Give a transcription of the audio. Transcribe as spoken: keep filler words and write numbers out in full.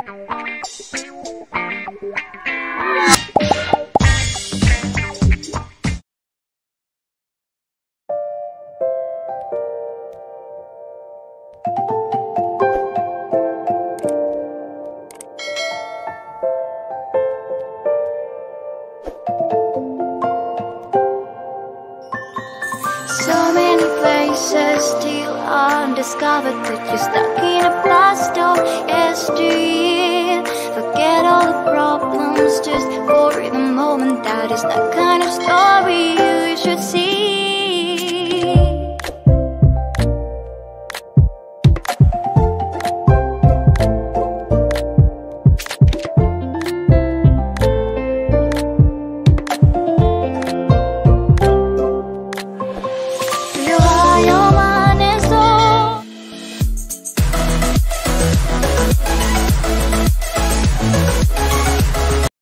So many places still undiscovered, but you're stuck in a blast of yesteryear. Forget all the problems just for the moment. That is the kind of story you should see.